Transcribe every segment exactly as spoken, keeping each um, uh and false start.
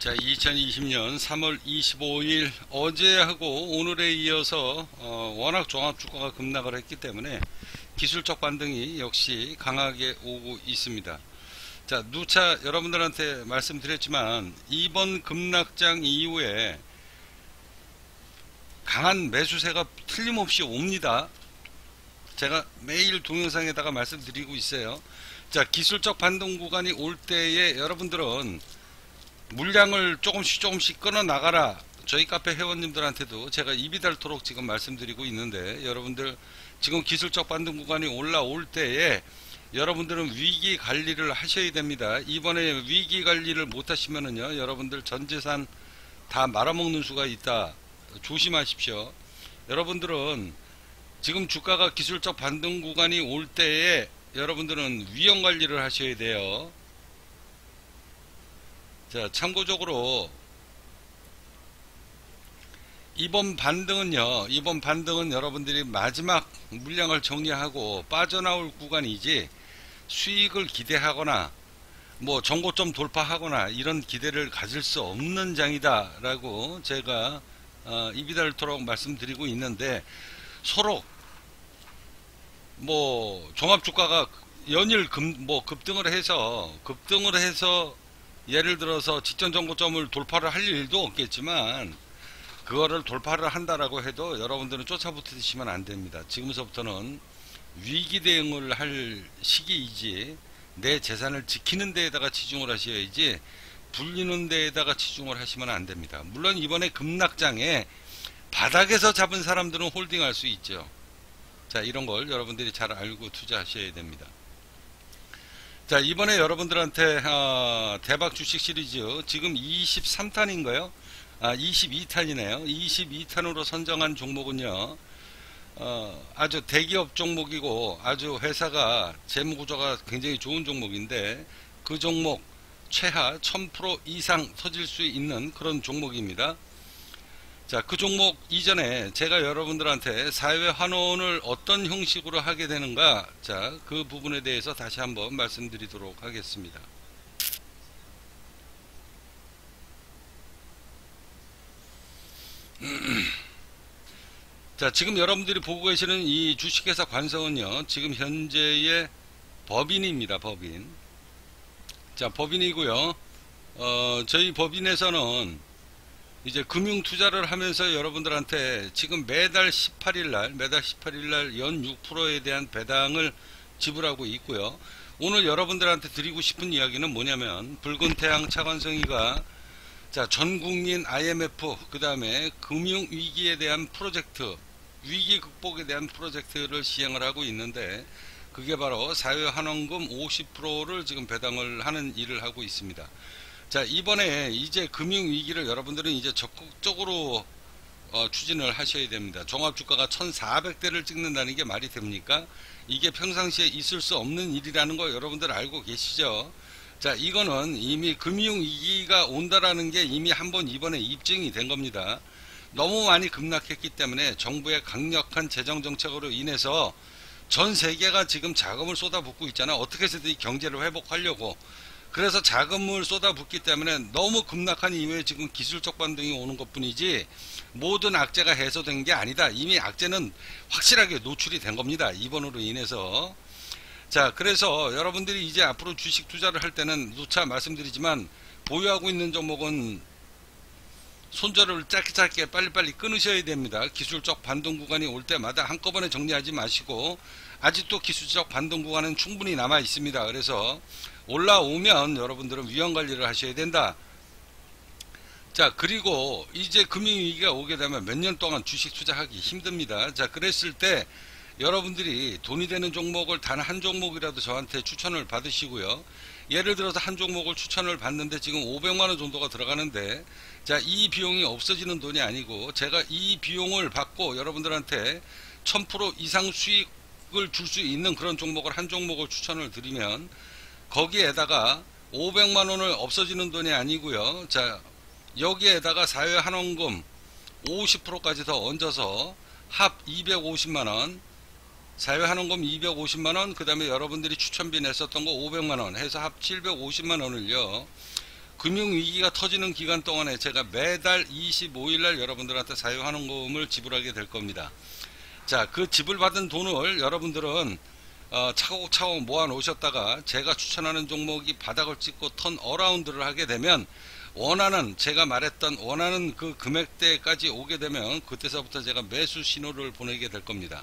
자, 이천이십 년 삼월 이십오일 어제하고 오늘에 이어서 어, 워낙 종합주가가 급락을 했기 때문에 기술적 반등이 역시 강하게 오고 있습니다. 자, 누차 여러분들한테 말씀드렸지만 이번 급락장 이후에 강한 매수세가 틀림없이 옵니다. 제가 매일 동영상에다가 말씀드리고 있어요. 자, 기술적 반등 구간이 올 때에 여러분들은 물량을 조금씩 조금씩 끊어 나가라. 저희 카페 회원님들한테도 제가 입이 닳도록 지금 말씀드리고 있는데, 여러분들 지금 기술적 반등 구간이 올라올 때에 여러분들은 위기 관리를 하셔야 됩니다. 이번에 위기 관리를 못 하시면은요, 여러분들 전재산 다 말아먹는 수가 있다. 조심하십시오. 여러분들은 지금 주가가 기술적 반등 구간이 올 때에 여러분들은 위험 관리를 하셔야 돼요. 자, 참고적으로 이번 반등은요, 이번 반등은 여러분들이 마지막 물량을 정리하고 빠져나올 구간이지 수익을 기대하거나 뭐 정고점 돌파하거나 이런 기대를 가질 수 없는 장이다 라고 제가 어, 입이 닳도록 말씀드리고 있는데, 서로 뭐 종합주가가 연일 급, 뭐 급등을 해서 급등을 해서 예를 들어서 직전 정고점을 돌파를 할 일도 없겠지만, 그거를 돌파를 한다라고 해도 여러분들은 쫓아붙으시면 안 됩니다. 지금서부터는 위기 대응을 할 시기이지 내 재산을 지키는 데에다가 치중을 하셔야지 불리는 데에다가 치중을 하시면 안 됩니다. 물론 이번에 급락장에 바닥에서 잡은 사람들은 홀딩할 수 있죠. 자, 이런 걸 여러분들이 잘 알고 투자하셔야 됩니다. 자, 이번에 여러분들한테 어, 대박 주식 시리즈 지금 이십삼 탄인가요? 아, 이십이 탄이네요. 이십이 탄으로 선정한 종목은요, 어, 아주 대기업 종목이고 아주 회사가 재무구조가 굉장히 좋은 종목인데, 그 종목 최하 천 퍼센트 이상 터질 수 있는 그런 종목입니다. 자, 그 종목 이전에 제가 여러분들한테 사회 환원을 어떤 형식으로 하게 되는가, 자, 그 부분에 대해서 다시 한번 말씀드리도록 하겠습니다. 자, 지금 여러분들이 보고 계시는 이 주식회사 관성은요, 지금 현재의 법인입니다. 법인. 자, 법인이고요. 어, 저희 법인에서는 이제 금융 투자를 하면서 여러분들한테 지금 매달 십팔일날 매달 십팔일날 연 육 퍼센트에 대한 배당을 지불하고 있고요. 오늘 여러분들한테 드리고 싶은 이야기는 뭐냐면, 붉은 태양 차관성이가 자, 전국민 아이엠에프, 그 다음에 금융위기에 대한 프로젝트, 위기 극복에 대한 프로젝트를 시행을 하고 있는데, 그게 바로 사회환원금 오십 퍼센트를 지금 배당을 하는 일을 하고 있습니다. 자, 이번에 이제 금융위기를 여러분들은 이제 적극적으로 어, 추진을 하셔야 됩니다. 종합주가가 천사백 대를 찍는다는 게 말이 됩니까? 이게 평상시에 있을 수 없는 일이라는 거 여러분들 알고 계시죠? 자, 이거는 이미 금융위기가 온다라는 게 이미 한번 이번에 입증이 된 겁니다. 너무 많이 급락했기 때문에 정부의 강력한 재정정책으로 인해서 전 세계가 지금 자금을 쏟아붓고 있잖아. 어떻게 해서든 경제를 회복하려고. 그래서 자금을 쏟아붓기 때문에 너무 급락한 이후에 지금 기술적 반등이 오는 것 뿐이지 모든 악재가 해소된 게 아니다. 이미 악재는 확실하게 노출이 된 겁니다. 이번으로 인해서. 자, 그래서 여러분들이 이제 앞으로 주식 투자를 할 때는 누차 말씀드리지만, 보유하고 있는 종목은 손절을 짧게 짧게 빨리빨리 끊으셔야 됩니다. 기술적 반등 구간이 올 때마다 한꺼번에 정리하지 마시고, 아직도 기술적 반등 구간은 충분히 남아 있습니다. 그래서 올라오면 여러분들은 위험 관리를 하셔야 된다. 자, 그리고 이제 금융위기가 오게 되면 몇 년 동안 주식 투자하기 힘듭니다. 자, 그랬을 때 여러분들이 돈이 되는 종목을 단 한 종목이라도 저한테 추천을 받으시고요. 예를 들어서 한 종목을 추천을 받는데 지금 오백만 원 정도가 들어가는데, 자, 이 비용이 없어지는 돈이 아니고 제가 이 비용을 받고 여러분들한테 천 퍼센트 이상 수익을 줄 수 있는 그런 종목을 한 종목을 추천을 드리면, 거기에다가 오백만 원을 없어지는 돈이 아니고요. 자, 여기에다가 사회환원금 오십 퍼센트까지 더 얹어서 합 이백오십만 원, 사회환원금 이백오십만 원, 그 다음에 여러분들이 추천비 냈었던 거 오백만 원 해서 합 칠백오십만 원을요 금융위기가 터지는 기간 동안에 제가 매달 이십오일날 여러분들한테 사회환원금을 지불하게 될 겁니다. 자, 그 지불받은 돈을 여러분들은 어, 차곡차곡 모아 놓으셨다가 제가 추천하는 종목이 바닥을 찍고 턴 어라운드를 하게 되면 원하는, 제가 말했던 원하는 그 금액대까지 오게 되면 그때서부터 제가 매수 신호를 보내게 될 겁니다.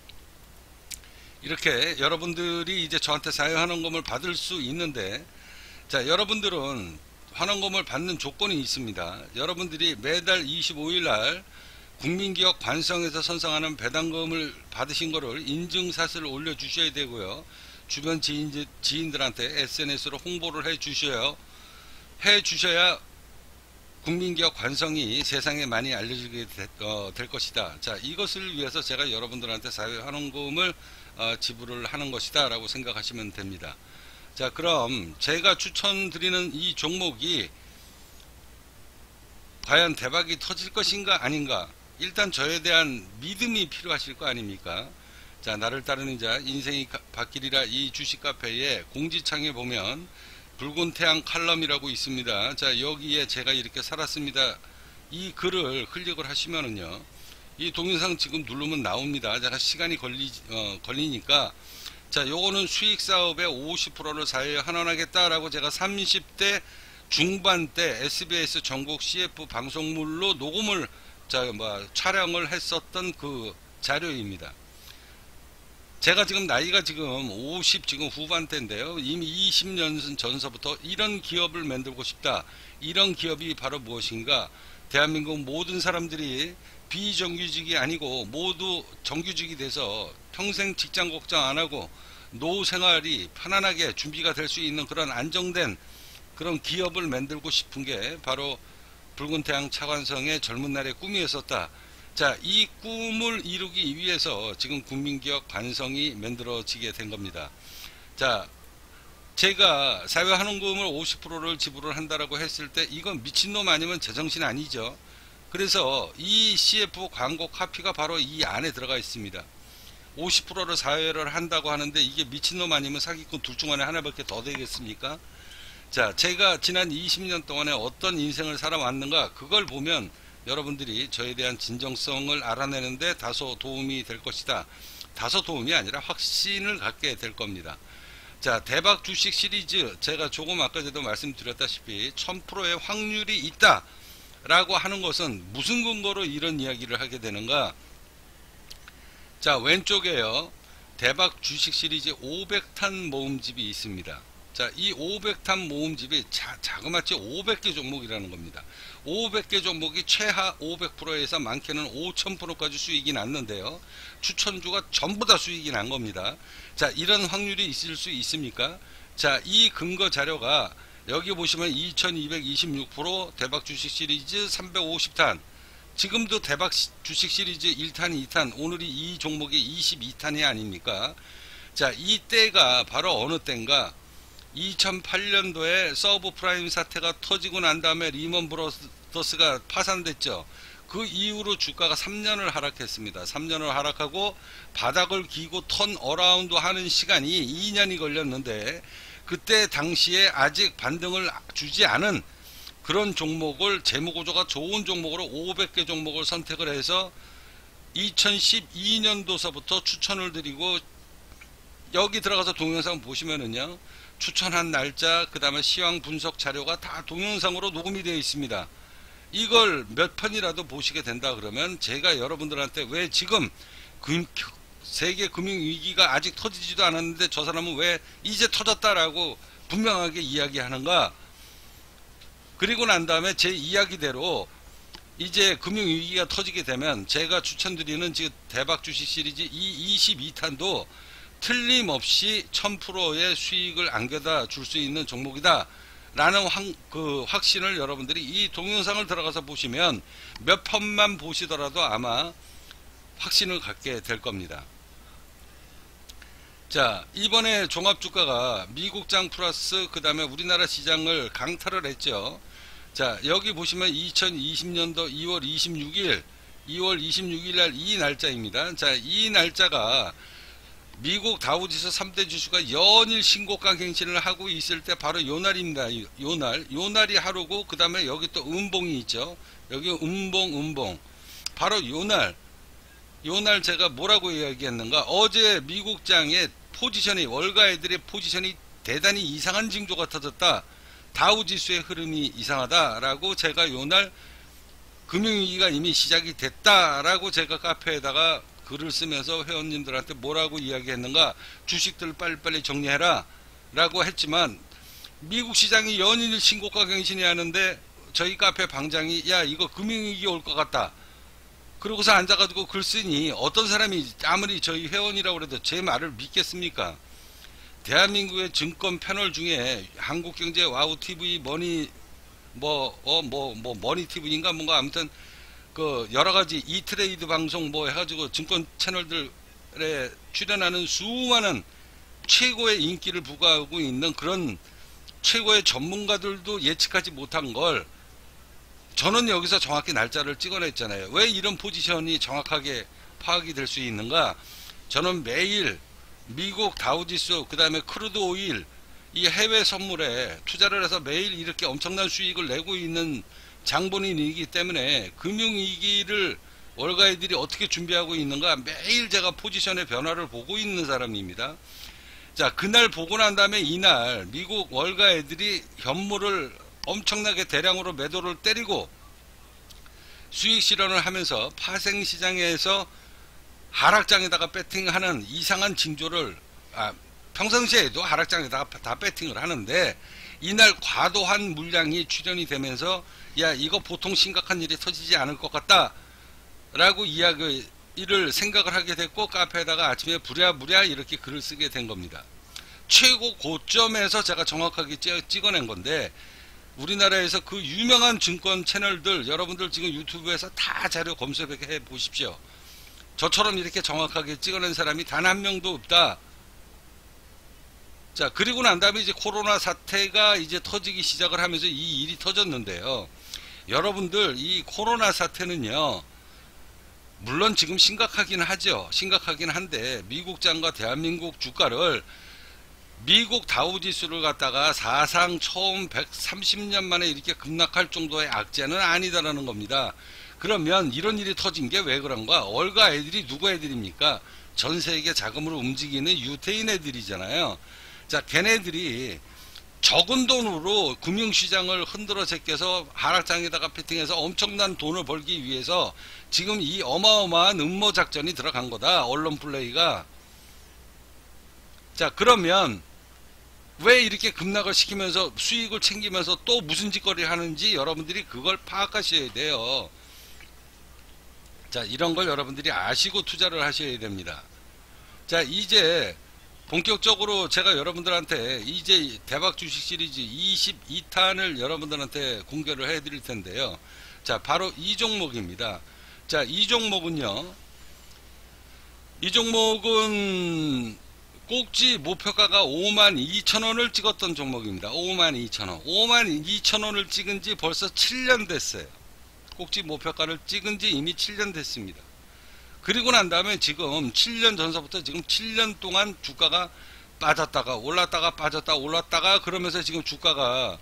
이렇게 여러분들이 이제 저한테 사회환원금을 받을 수 있는데, 자, 여러분들은 환원금을 받는 조건이 있습니다. 여러분들이 매달 이십오일날 국민기업 관성에서 선성하는 배당금을 받으신 거를 인증샷을 올려주셔야 되고요. 주변 지인, 지인들한테 에스엔에스로 홍보를 해 주셔야, 해 주셔야 국민기업 관성이 세상에 많이 알려지게 되, 어, 될 것이다. 자, 이것을 위해서 제가 여러분들한테 사회환원금을 어, 지불을 하는 것이다 라고 생각하시면 됩니다. 자, 그럼 제가 추천드리는 이 종목이 과연 대박이 터질 것인가 아닌가, 일단 저에 대한 믿음이 필요하실 거 아닙니까? 자, 나를 따르는 자 인생이 바뀌리라, 이 주식 카페에 공지창에 보면 붉은 태양 칼럼이라고 있습니다. 자, 여기에 제가 이렇게 살았습니다, 이 글을 클릭을 하시면은요, 이 동영상 지금 누르면 나옵니다. 제가 시간이 걸리, 어, 걸리니까, 자, 요거는 수익 사업의 오십 퍼센트를 사회에 환원하겠다라고 제가 삼십대 중반 때 에스비에스 전국 씨에프 방송물로 녹음을, 자, 뭐, 촬영을 했었던 그 자료입니다. 제가 지금 나이가 지금 오십 지금 후반대인데요. 이미 이십 년 전서부터 이런 기업을 만들고 싶다. 이런 기업이 바로 무엇인가? 대한민국 모든 사람들이 비정규직이 아니고 모두 정규직이 돼서 평생 직장 걱정 안 하고 노후 생활이 편안하게 준비가 될 수 있는 그런 안정된 그런 기업을 만들고 싶은 게 바로 붉은 태양 차관성의 젊은 날의 꿈이었었다. 자, 이 꿈을 이루기 위해서 지금 국민기업 관성이 만들어지게 된 겁니다. 자, 제가 사회환원금을 오십 퍼센트를 지불을 한다라고 했을 때 이건 미친놈 아니면 제정신 아니죠. 그래서 이 씨에프 광고 카피가 바로 이 안에 들어가 있습니다. 오십 퍼센트를 사회를 한다고 하는데 이게 미친놈 아니면 사기꾼 둘 중 안에 하나밖에 더 되겠습니까? 자, 제가 지난 이십 년 동안에 어떤 인생을 살아왔는가, 그걸 보면 여러분들이 저에 대한 진정성을 알아내는데 다소 도움이 될 것이다. 다소 도움이 아니라 확신을 갖게 될 겁니다. 자, 대박 주식 시리즈, 제가 조금 아까 전에도 말씀드렸다시피 천 퍼센트의 확률이 있다 라고 하는 것은 무슨 근거로 이런 이야기를 하게 되는가? 자, 왼쪽에요, 대박 주식 시리즈 오백 탄 모음집이 있습니다. 자, 이 오백 탄 모음집이 자, 자그마치 오백 개 종목이라는 겁니다. 오백 개 종목이 최하 오백 퍼센트에서 많게는 오천 퍼센트까지 수익이 났는데요. 추천주가 전부 다 수익이 난 겁니다. 자, 이런 확률이 있을 수 있습니까? 자, 이 근거 자료가 여기 보시면 이천이백이십육 퍼센트 대박 주식 시리즈 삼백오십 탄, 지금도 대박 주식 시리즈 일 탄, 이 탄, 오늘이 이 종목이 이십이 탄이 아닙니까? 자, 이 때가 바로 어느 때인가? 이천팔 년도에 서브프라임 사태가 터지고 난 다음에 리먼 브러더스가 파산됐죠. 그 이후로 주가가 삼 년을 하락했습니다. 삼 년을 하락하고 바닥을 기고 턴 어라운드 하는 시간이 이 년이 걸렸는데, 그때 당시에 아직 반등을 주지 않은 그런 종목을, 재무구조가 좋은 종목으로 오백 개 종목을 선택을 해서 이천십이 년도서부터 추천을 드리고, 여기 들어가서 동영상 보시면은요, 추천한 날짜, 그 다음에 시황 분석 자료가 다 동영상으로 녹음이 되어 있습니다. 이걸 몇 편이라도 보시게 된다 그러면 제가 여러분들한테 왜 지금 금, 세계 금융위기가 아직 터지지도 않았는데 저 사람은 왜 이제 터졌다라고 분명하게 이야기하는가, 그리고 난 다음에 제 이야기대로 이제 금융위기가 터지게 되면 제가 추천드리는 지금 대박 주식 시리즈 이 이십이 탄도 틀림없이 천 퍼센트의 수익을 안겨다 줄 수 있는 종목이다 라는 확, 그 확신을 여러분들이 이 동영상을 들어가서 보시면 몇 편만 보시더라도 아마 확신을 갖게 될 겁니다. 자, 이번에 종합주가가 미국장 플러스 그 다음에 우리나라 시장을 강타를 했죠. 자, 여기 보시면 이천이십 년도 이월 이십육 일 이월 이십육 일 날 이 날짜입니다. 자, 이 날짜가 미국 다우지수 삼 대 지수가 연일 신고가 갱신을 하고 있을 때 바로 요날입니다. 요날. 요날이 하루고 그 다음에 여기 또 음봉이 있죠. 여기 음봉 음봉. 바로 요날. 요날 제가 뭐라고 이야기했는가. 어제 미국장의 포지션이 월가애들의 포지션이 대단히 이상한 징조가 터졌다. 다우지수의 흐름이 이상하다라고 제가 요날 금융위기가 이미 시작이 됐다라고 제가 카페에다가 글을 쓰면서 회원님들한테 뭐라고 이야기했는가. 주식들 빨리빨리 정리해라 라고 했지만 미국 시장이 연일 신고가 갱신이 하는데 저희 카페 방장이 야 이거 금융위기 올 것 같다 그러고서 앉아가지고 글 쓰니 어떤 사람이 아무리 저희 회원이라고 해도 제 말을 믿겠습니까? 대한민국의 증권 패널 중에 한국경제 와우티비 머니 뭐 어 뭐 뭐 머니티비인가 뭔가 아무튼 그 여러가지 이트레이드 방송 뭐 해가지고 증권 채널들에 출연하는 수많은 최고의 인기를 부과하고 있는 그런 최고의 전문가들도 예측하지 못한 걸 저는 여기서 정확히 날짜를 찍어냈잖아요. 왜 이런 포지션이 정확하게 파악이 될 수 있는가? 저는 매일 미국 다우지수 그 다음에 크루드 오일 이 해외 선물에 투자를 해서 매일 이렇게 엄청난 수익을 내고 있는 장본인이기 때문에 금융위기를 월가애들이 어떻게 준비하고 있는가 매일 제가 포지션의 변화를 보고 있는 사람입니다. 자, 그날 보고 난 다음에 이날 미국 월가애들이 현물을 엄청나게 대량으로 매도를 때리고 수익 실현을 하면서 파생시장에서 하락장에다가 배팅하는 이상한 징조를 아, 평상시에도 하락장에다가 다 배팅을 하는데 이날 과도한 물량이 출현이 되면서 야 이거 보통 심각한 일이 터지지 않을 것 같다 라고 이야기를 생각을 하게 됐고 카페에다가 아침에 부랴부랴 이렇게 글을 쓰게 된 겁니다. 최고 고점에서 제가 정확하게 찍어낸 건데 우리나라에서 그 유명한 증권 채널들 여러분들 지금 유튜브에서 다 자료 검색해 보십시오. 저처럼 이렇게 정확하게 찍어낸 사람이 단 한 명도 없다. 자, 그리고 난 다음에 이제 코로나 사태가 이제 터지기 시작을 하면서 이 일이 터졌는데요. 여러분들 이 코로나 사태는요, 물론 지금 심각하긴 하죠. 심각하긴 한데 미국장과 대한민국 주가를 미국 다우지수를 갖다가 사상 처음 백삼십 년 만에 이렇게 급락할 정도의 악재는 아니다라는 겁니다. 그러면 이런 일이 터진 게 왜 그런가? 월가 애들이 누구 애들입니까? 전 세계 자금으로 움직이는 유태인 애들이잖아요. 자, 걔네들이 적은 돈으로 금융시장을 흔들어 제껴서 하락장에다가 패팅해서 엄청난 돈을 벌기 위해서 지금 이 어마어마한 음모 작전이 들어간 거다. 언론 플레이가. 자, 그러면 왜 이렇게 급락을 시키면서 수익을 챙기면서 또 무슨 짓거리 하는지 여러분들이 그걸 파악하셔야 돼요. 자, 이런 걸 여러분들이 아시고 투자를 하셔야 됩니다. 자, 이제 본격적으로 제가 여러분들한테 이제 대박 주식 시리즈 이십이 탄을 여러분들한테 공개를 해 드릴 텐데요. 자, 바로 이 종목입니다. 자, 이 종목은요, 이 종목은 꼭지 목표가가 오만 이천 원을 찍었던 종목입니다. 오만 이천 원. 오만 이천 원을 찍은 지 벌써 칠 년 됐어요. 꼭지 목표가를 찍은 지 이미 칠 년 됐습니다. 그리고 난 다음에 지금 칠 년 전서부터 지금 칠 년 동안 주가가 빠졌다가 올랐다가 빠졌다가 올랐다가 그러면서 지금 주가가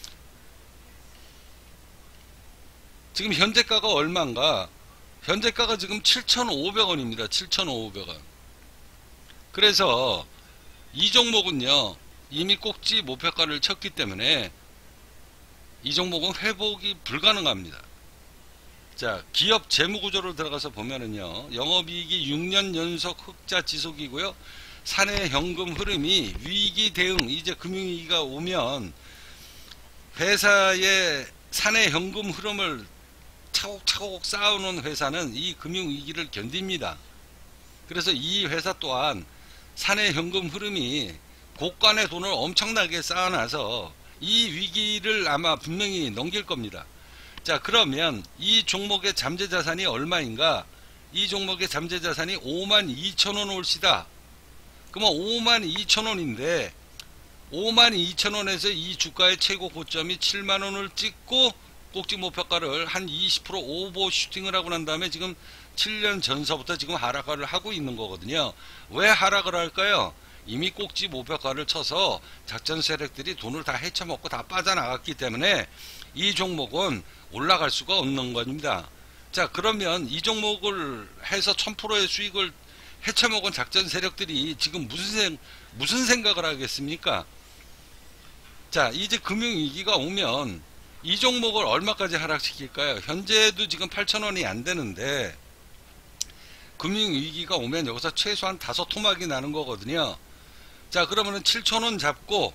지금 현재가가 얼마인가? 현재가가 지금 칠천오백 원입니다. 칠천오백 원. 그래서 이 종목은요, 이미 꼭지 목표가를 쳤기 때문에 이 종목은 회복이 불가능합니다. 자, 기업 재무구조를 들어가서 보면은요, 영업이익이 육 년 연속 흑자 지속이고요, 사내 현금 흐름이 위기 대응, 이제 금융위기가 오면 회사의 사내 현금 흐름을 차곡차곡 쌓아놓은 회사는 이 금융위기를 견딥니다. 그래서 이 회사 또한 사내 현금 흐름이 곳간의 돈을 엄청나게 쌓아놔서 이 위기를 아마 분명히 넘길 겁니다. 자, 그러면 이 종목의 잠재자산이 얼마인가? 이 종목의 잠재자산이 오만 이천 원 올시다. 그러면 오만 이천 원인데 오만 이천 원에서 이 주가의 최고 고점이 칠만 원을 찍고 꼭지 목표가를 한 이십 퍼센트 오버 슈팅을 하고 난 다음에 지금 칠 년 전서부터 지금 하락을 하고 있는 거거든요. 왜 하락을 할까요? 이미 꼭지 목표가를 쳐서 작전 세력들이 돈을 다 헤쳐먹고 다 빠져나갔기 때문에 이 종목은 올라갈 수가 없는 겁니다. 자, 그러면 이 종목을 해서 천 퍼센트의 수익을 헤쳐먹은 작전 세력들이 지금 무슨 생, 무슨 생각을 하겠습니까? 자, 이제 금융위기가 오면 이 종목을 얼마까지 하락시킬까요? 현재도 지금 팔천 원이 안 되는데 금융위기가 오면 여기서 최소한 다섯 토막이 나는 거거든요. 자, 그러면은 칠천 원 잡고,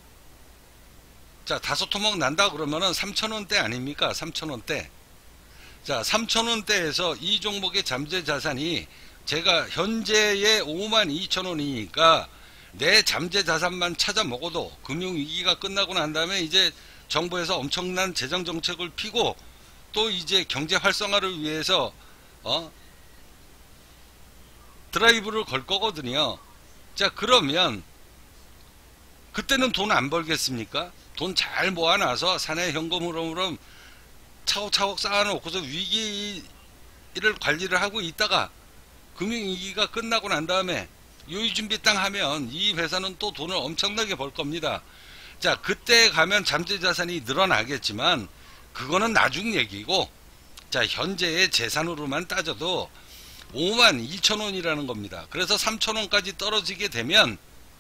자, 다섯 토막 난다 그러면은 삼천 원대 아닙니까? 삼천 원대. 자, 삼천 원대에서 이 종목의 잠재 자산이 제가 현재의 오만 이천 원이니까 내 잠재 자산만 찾아 먹어도 금융위기가 끝나고 난 다음에 이제 정부에서 엄청난 재정 정책을 피고 또 이제 경제 활성화를 위해서 어 드라이브를 걸 거거든요. 자, 그러면 그때는 돈 안 벌겠습니까? 돈 잘 모아놔서 사내 현금 흐름으로 차곡차곡 쌓아놓고서 위기를 관리를 하고 있다가 금융위기가 끝나고 난 다음에 요의준비 땅 하면 이 회사는 또 돈을 엄청나게 벌 겁니다. 자, 그때 가면 잠재자산이 늘어나겠지만 그거는 나중 얘기고, 자, 현재의 재산으로만 따져도 오만 이천 원이라는 겁니다. 그래서 삼천 원까지 떨어지게 되면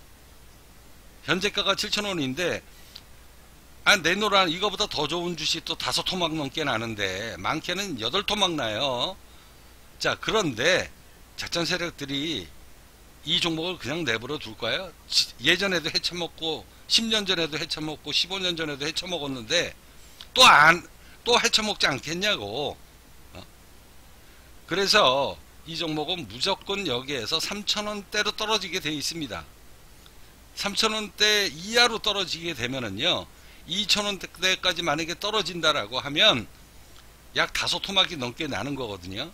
현재가가 칠천 원인데 아, 내놓으라 이거보다 더 좋은 주식 또 다섯 토막 넘게 나는데 많게는 여덟 토막 나요. 자, 그런데 작전 세력들이 이 종목을 그냥 내버려 둘까요? 예전에도 헤쳐먹고 십 년 전에도 헤쳐먹고 십오 년 전에도 헤쳐먹었는데 또 안, 또 헤쳐먹지 않겠냐고. 어? 그래서 이 종목은 무조건 여기에서 삼천 원대로 떨어지게 되어 있습니다. 삼천 원대 이하로 떨어지게 되면은요, 이천 원대까지 만약에 떨어진다라고 하면 약 다섯 토막이 넘게 나는 거거든요.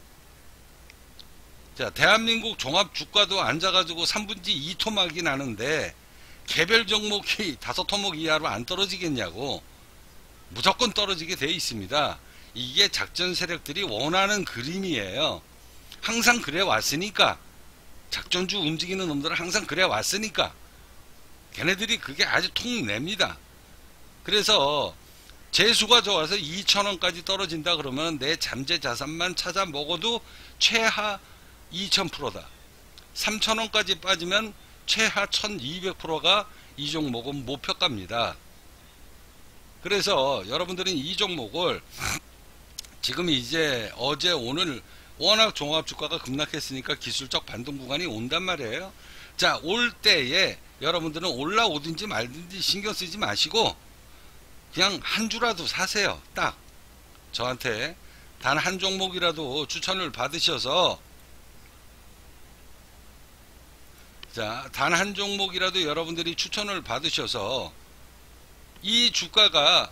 자, 대한민국 종합 주가도 앉아가지고 삼분지 이 토막이 나는데 개별 종목이 다섯 토막 이하로 안 떨어지겠냐고. 무조건 떨어지게 되어 있습니다. 이게 작전 세력들이 원하는 그림이에요. 항상 그래 왔으니까, 작전주 움직이는 놈들은 항상 그래 왔으니까 걔네들이 그게 아주 통냅니다. 그래서 재수가 좋아서 이천 원까지 떨어진다 그러면 내 잠재 자산만 찾아 먹어도 최하 이천 퍼센트다. 삼천 원까지 빠지면 최하 천이백 퍼센트가 이 종목은 목표가입니다. 그래서 여러분들은 이 종목을 지금 이제 어제 오늘 워낙 종합주가가 급락했으니까 기술적 반등 구간이 온단 말이에요. 자, 올 때에 여러분들은 올라오든지 말든지 신경 쓰지 마시고 그냥 한 주라도 사세요. 딱 저한테 단 한 종목이라도 추천을 받으셔서, 자, 단 한 종목이라도 여러분들이 추천을 받으셔서 이 주가가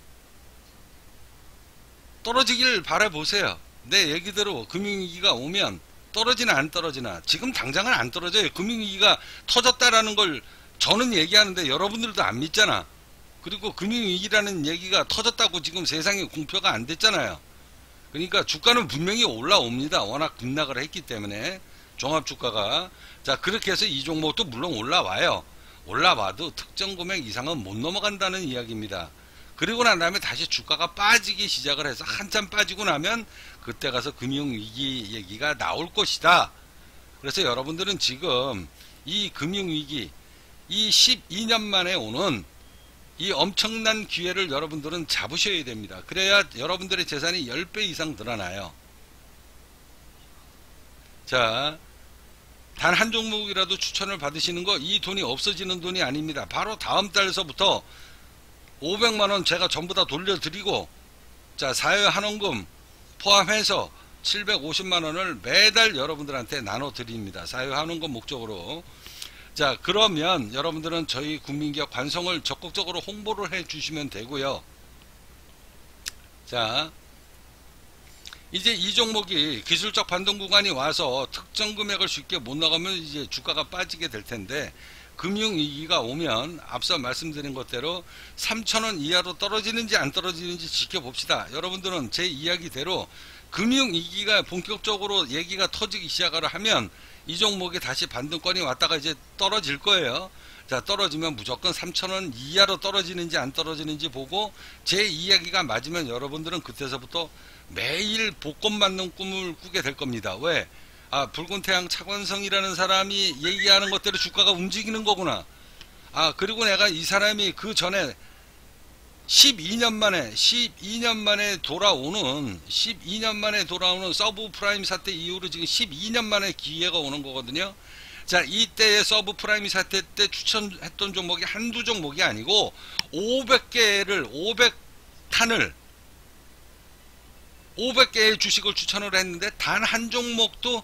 떨어지길 바라보세요. 내 얘기대로 금융위기가 오면 떨어지나 안 떨어지나, 지금 당장은 안 떨어져요. 금융위기가 터졌다라는 걸 저는 얘기하는데 여러분들도 안 믿잖아. 그리고 금융위기라는 얘기가 터졌다고 지금 세상에 공표가 안 됐잖아요. 그러니까 주가는 분명히 올라옵니다. 워낙 급락을 했기 때문에 종합주가가. 자, 그렇게 해서 이 종목도 물론 올라와요. 올라와도 특정 금액 이상은 못 넘어간다는 이야기입니다. 그리고 난 다음에 다시 주가가 빠지기 시작을 해서 한참 빠지고 나면 그때 가서 금융위기 얘기가 나올 것이다. 그래서 여러분들은 지금 이 금융위기, 이 십이 년 만에 오는 이 엄청난 기회를 여러분들은 잡으셔야 됩니다. 그래야 여러분들의 재산이 십 배 이상 늘어나요. 자, 단 한 종목이라도 추천을 받으시는 거, 이 돈이 없어지는 돈이 아닙니다. 바로 다음 달서부터 오백만 원 제가 전부 다 돌려드리고, 자, 사회한원금 포함해서 칠백오십만 원을 매달 여러분들한테 나눠드립니다. 사회한원금 목적으로. 자, 그러면 여러분들은 저희 국민기업 관성을 적극적으로 홍보를 해 주시면 되고요. 자, 이제 이 종목이 기술적 반등 구간이 와서 특정 금액을 쉽게 못 나가면 이제 주가가 빠지게 될 텐데, 금융위기가 오면 앞서 말씀드린 것대로 삼천 원 이하로 떨어지는지 안 떨어지는지 지켜봅시다. 여러분들은 제 이야기대로 금융위기가 본격적으로 얘기가 터지기 시작을 하면 이 종목이 다시 반등권이 왔다가 이제 떨어질 거예요. 자, 떨어지면 무조건 삼천 원 이하로 떨어지는지 안 떨어지는지 보고 제 이야기가 맞으면 여러분들은 그때서부터 매일 복권 맞는 꿈을 꾸게 될 겁니다. 왜? 아, 붉은 태양 차관성이라는 사람이 얘기하는 것대로 주가가 움직이는 거구나. 아, 그리고 내가 이 사람이 그 전에 십이 년 만에 십이 년 만에 돌아오는 십이 년 만에 돌아오는 서브프라임 사태 이후로 지금 십이 년 만에 기회가 오는 거거든요. 자, 이때의 서브프라임 사태 때 추천했던 종목이 한두 종목이 아니고 오백 개를 오백 탄을 오백 개의 주식을 추천을 했는데 단 한 종목도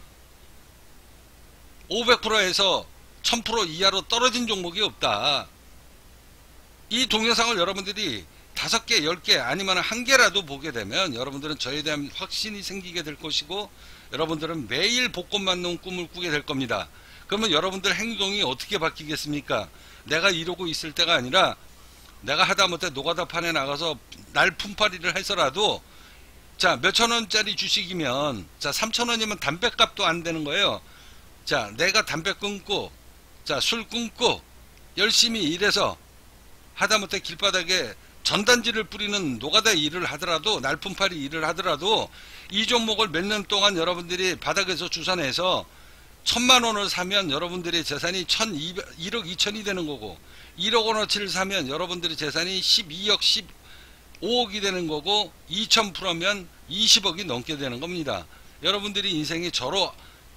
오백 퍼센트에서 천 퍼센트 이하로 떨어진 종목이 없다. 이 동영상을 여러분들이 다섯 개, 열 개 아니면 한 개라도 보게 되면 여러분들은 저에 대한 확신이 생기게 될 것이고 여러분들은 매일 복권 맞는 꿈을 꾸게 될 겁니다. 그러면 여러분들 행동이 어떻게 바뀌겠습니까? 내가 이러고 있을 때가 아니라 내가 하다못해 노가다판에 나가서 날품팔이를 해서라도 자, 몇천 원짜리 주식이면 자, 삼천 원이면 담배값도 안 되는 거예요. 자, 내가 담배 끊고 자, 술 끊고 열심히 일해서 하다못해 길바닥에 전단지를 뿌리는 노가다 일을 하더라도 날품팔이 일을 하더라도 이 종목을 몇 년 동안 여러분들이 바닥에서 주산해서 천만 원을 사면 여러분들의 재산이 일억 이천이 되는 거고 일억 원어치를 사면 여러분들의 재산이 십이억 십오억이 되는 거고 이천 퍼센트면 이십억이 넘게 되는 겁니다. 여러분들이 인생이 저로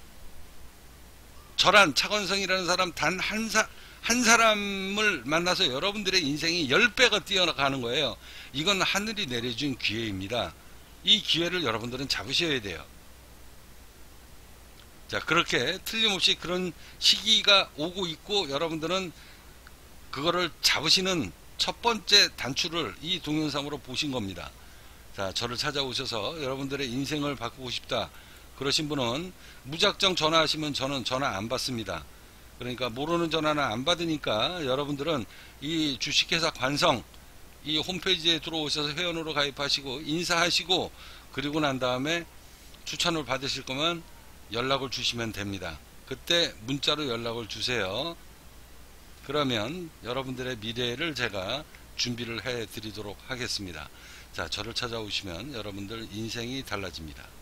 저란 차건성이라는 사람 단 한 사, 한 사람을 만나서 여러분들의 인생이 십 배가 뛰어나가는 거예요. 이건 하늘이 내려준 기회입니다. 이 기회를 여러분들은 잡으셔야 돼요. 자, 그렇게 틀림없이 그런 시기가 오고 있고 여러분들은 그거를 잡으시는 첫 번째 단추를 이 동영상으로 보신 겁니다. 자, 저를 찾아오셔서 여러분들의 인생을 바꾸고 싶다 그러신 분은 무작정 전화하시면 저는 전화 안 받습니다. 그러니까 모르는 전화는 안 받으니까 여러분들은 이 주식회사 관성 이 홈페이지에 들어오셔서 회원으로 가입하시고 인사하시고 그리고 난 다음에 추천을 받으실 거면 연락을 주시면 됩니다. 그때 문자로 연락을 주세요. 그러면 여러분들의 미래를 제가 준비를 해 드리도록 하겠습니다. 자, 저를 찾아오시면 여러분들 인생이 달라집니다.